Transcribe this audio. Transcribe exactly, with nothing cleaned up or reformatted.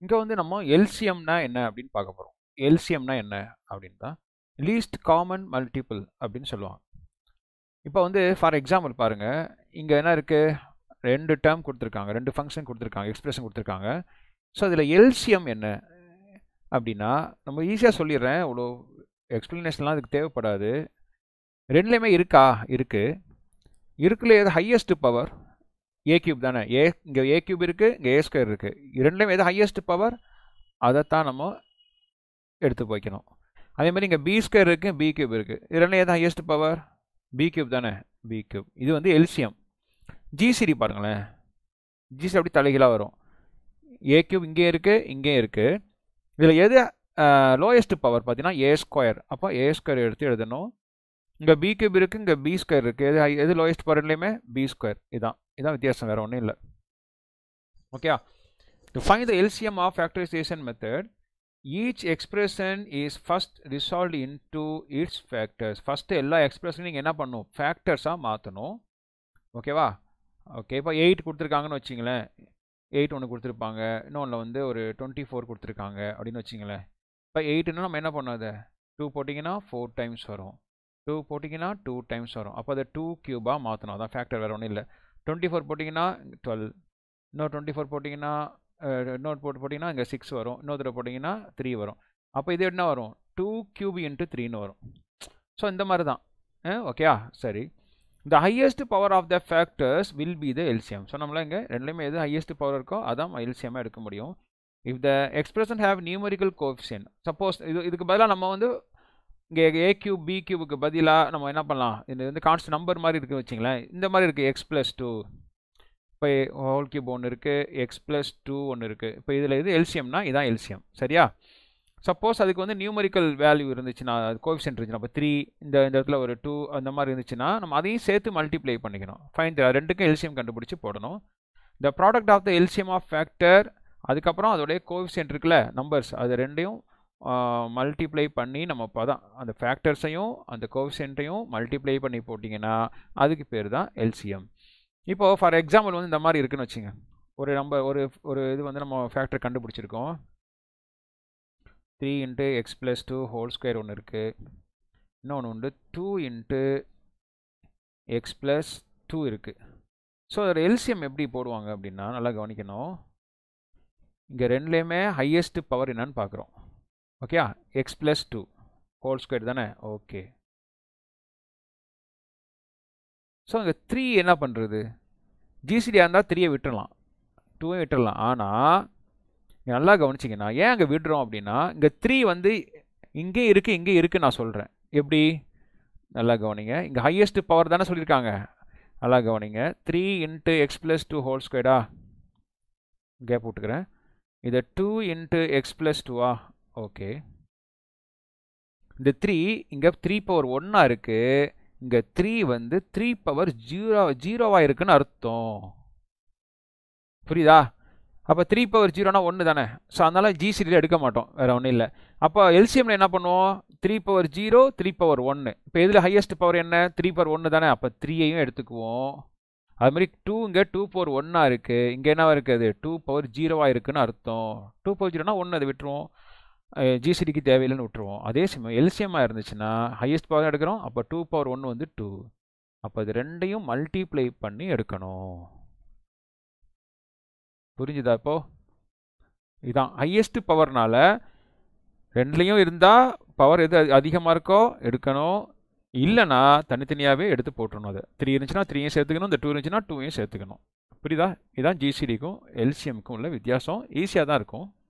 இங்கே வந்து நம்ம எல்சிஎம்னா என்ன அப்படின்னு பார்க்க போகிறோம். எல்சிஎம்னா என்ன அப்படின்னு தான் லீஸ்ட் காமன் மல்டிபிள் அப்படின்னு சொல்லுவாங்க. இப்போ வந்து ஃபார் எக்ஸாம்பிள் பாருங்கள், இங்கே என்ன இருக்குது, ரெண்டு டேர்ம் கொடுத்துருக்காங்க, ரெண்டு ஃபங்க்ஷன் கொடுத்துருக்காங்க, எக்ஸ்பிரஷன் கொடுத்துருக்காங்க. ஸோ அதில் எல்சிஎம் என்ன அப்படின்னா நம்ம ஈஸியாக சொல்லிடுறேன், இவ்வளோ எக்ஸ்ப்ளனேஷன்லாம் அதுக்கு தேவைப்படாது. ரெண்டுலேயுமே இருக்கா, இருக்குது. இருக்குல்ல எது ஹையஸ்ட் பவர், ஏ கியூப் தானே, ஏ இங்கே ஏ கியூப் இருக்குது, இங்கே ஏ ஸ்கொயர் இருக்குது. இரண்டுலேயும் எது ஹையஸ்ட் பவர் அதைத்தான் நம்ம எடுத்து போய்க்கணும். அதேமாதிரி இங்கே பி ஸ்கொயர் இருக்குது, பி கியூப் இருக்குது. இரண்டுலேயும் எது ஹையஸ்ட் பவர், பி கியூப் தானே, பி கியூப். இது வந்து எல்சிஎம். ஜிசிடி பாருங்களேன், ஜிசிடி அப்படி தலைகீழாக வரும். ஏ கியூப் இங்கே இருக்குது, இங்கே இருக்குது. இதில் எது லோயஸ்ட் பவர் பார்த்தீங்கன்னா ஏ ஸ்கொயர். அப்போ ஏ ஸ்கொயர் எடுத்து எழுதணும். இங்கே பி கியூப் இருக்குது, இங்கே பி ஸ்கொயர் இருக்குது. எது எது லோயஸ்ட் பவர்லையுமே பி ஸ்கொயர். இதான் இதான் வித்தியாசம், வேறு ஒன்றும் இல்லை. Okay, to find the LCM of factorisation method, each expression is first resolved into its factors. First எல்லா எக்ஸ்பிரஷனையும் நீங்கள் என்ன பண்ணணும், ஃபேக்டர்ஸாக மாற்றணும். ஓகேவா? ஓகே, இப்போ எயிட் கொடுத்துருக்காங்கன்னு வச்சிங்களேன், எயிட் ஒன்று கொடுத்துருப்பாங்க, இன்னொன்றில் வந்து ஒரு டுவெண்ட்டி ஃபோர் கொடுத்துருக்காங்க அப்படின்னு வச்சிங்களேன். இப்போ எயிட்டுன்னா நம்ம என்ன பண்ணோம், அதை டூ போட்டிங்கன்னா ஃபோர் டைம்ஸ் வரும், டூ போட்டிங்கன்னா டூ டைம்ஸ் வரும். அப்போ அதை டூ க்யூபாக மாற்றணும். அதான் ஃபேக்டர், வேறு ஒன்றும் இல்லை. டுவெண்ட்டி ஃபோர் போட்டிங்கன்னா டுவெல், இன்னொரு டுவெண்ட்டி ஃபோர் போட்டிங்கன்னா இன்னொரு போட்டு போட்டிங்கன்னா இங்கே சிக்ஸ் வரும், இன்னொரு போட்டிங்கன்னா த்ரீ வரும். அப்போ இது என்ன வரும், டூ கியூப் இன்ட்டு த்ரீன்னு வரும். ஸோ இந்த மாதிரி தான். ஓகேயா? சரி, the highest power of the factors will be the L C M. So நம்மளாம் இங்கே ரெண்டுலேயுமே எது ஹையஸ்ட் பவர் இருக்கோ அதான் L C M எடுக்க முடியும். if the expression have numerical coefficient, suppose இது இதுக்கு பதிலாக நம்ம வந்து இங்கே ஏ கியூப் பி கியூபுக்கு பதிலாக நம்ம என்ன பண்ணலாம், இது வந்து கான்ஸ்டன்ட் நம்பர் மாதிரி இருக்குது வச்சிங்களேன். இந்த மாதிரி இருக்குது, எக்ஸ் ப்ளஸ் டூ, இப்போ ஹோல் கியூப் ஒன்று இருக்குது, எக்ஸ் ப்ளஸ் டூ ஒன்று இருக்குது. இப்போ இதில் இது எல்சிஎம்னா இதான் எல்சிஎம். சரியா? சப்போஸ் அதுக்கு வந்து நியூமரிக்கல் வேல்யூ இருந்துச்சுன்னா, அது கோஎஃபிஷியன்ட் இருந்துச்சுன்னா, இப்போ த்ரீ, இந்த இந்த இடத்துல ஒரு டூ அந்த மாதிரி இருந்துச்சுன்னா நம்ம அதையும் சேர்த்து மல்டிப்ளை பண்ணிக்கணும். ஃபைன், ரெண்டுக்கும் எல்சிஎம் கண்டுபிடிச்சி போடணும். The product of the LCM of factor, அதுக்கப்புறம் அதோடைய கோஎஃபிஷியன்ட் இருக்குல்ல, நம்பர்ஸ், அது ரெண்டையும் மல்டிப்ளை பண்ணி நம்ம இப்போ தான் அந்த ஃபேக்டர்ஸையும் அந்த கோஎஃபிஷியன்ட்டையும் மல்டிப்ளை பண்ணி போட்டிங்கன்னா அதுக்கு பேர் தான் எல்சிஎம். இப்போது ஃபார் எக்ஸாம்பிள் வந்து இந்த மாதிரி இருக்குன்னு வச்சுங்க, ஒரு நம்பர் ஒரு ஒரு இது வந்து நம்ம ஃபேக்டர் கண்டுபிடிச்சிருக்கோம். Three into X plus two whole square ஒன்று இருக்குது, இன்னொன்று உண்டு two into X plus two இருக்குது. ஸோ அதில் எல்சிஎம் எப்படி போடுவாங்க அப்படின்னா நல்லா கவனிக்கணும். இங்கே ரெண்டுலேயுமே ஹையஸ்ட் பவர் என்னன்னு பார்க்குறோம். Okay, X plus two whole square தானே. ஓகே, ஸோ இங்கே த்ரீ என்ன பண்ணுறது, ஜிசிடியாக இருந்தால் த்ரீயை விட்டுடலாம், டூவை விட்டுடலாம். ஆனால் நல்லா கவனிச்சிங்கன்னா ஏன் அங்கே விடுறோம் அப்படின்னா, இங்கே த்ரீ வந்து இங்கே இருக்குது இங்கே இருக்குது நான் சொல்கிறேன். எப்படி நல்லா கவனிங்க, இங்கே ஹையஸ்ட் பவர் தானே சொல்லியிருக்காங்க. நல்லா கவனிங்க, three into X plus two whole ஸ்கொயரா, கேப் விட்டுக்கிறேன். இதை டூ இன்ட்டு எக்ஸ் ப்ளஸ் டூவா. ஓகே, இந்த த்ரீ இங்கே த்ரீ பவர் ஒன்னாக இருக்குது, இங்கே த்ரீ வந்து த்ரீ பவர் ஜீரோ ஜீரோவாக இருக்குன்னு அர்த்தம். புரியுதா? அப்போ த்ரீ பவர் ஜீரோனா ஒன்று தானே. ஸோ அதனால் ஜிசிடியில் எடுக்க மாட்டோம், வேறு ஒன்றும் இல்லை. அப்போ எல்சிஎம்ல என்ன பண்ணுவோம், three power zero three power ஒன்று. இப்போ இதில் ஹையஸ்ட் பவர் என்ன, த்ரீ பவர் ஒன்று தானே. அப்போ த்ரீயையும் எடுத்துக்குவோம். அது மாதிரி டூ இங்கே டூ பவர் ஒன்னாக இருக்குது, இங்கே என்னவா இருக்குது, டூ பவர் ஜீரோவாக இருக்குன்னு அர்த்தம். டூ பவர் ஜீரோனா ஒன்று, அதை விட்டுருவோம், ஜிசிடிக்கு தேவையில்லைன்னு விட்டுருவோம். அதே சமயம் எல்சிஎம்மாக இருந்துச்சுன்னா ஹையஸ்ட் பவர் தான் எடுக்கிறோம். அப்போ டூ பவர் ஒன்று வந்து டூ. அப்போ இது ரெண்டையும் மல்டிப்ளை பண்ணி எடுக்கணும். புரிஞ்சுதா? இப்போ இதுதான் ஹையஸ்ட் பவர்னால ரெண்டுலேயும் இருந்தால் பவர் எது அதிகமாக இருக்கோ எடுக்கணும், இல்லைனா தனித்தனியாகவே எடுத்து போட்டுருணும். அது த்ரீ இருந்துச்சுன்னா த்ரீயும் சேர்த்துக்கணும், இந்த டூ இருந்துச்சுன்னா டூவையும் சேர்த்துக்கணும். புரியுதா? இதுதான் ஜிசிடிக்கும் எல்சிஎம்க்கும் உள்ள வித்தியாசம். ஈஸியாக தான் இருக்கும்.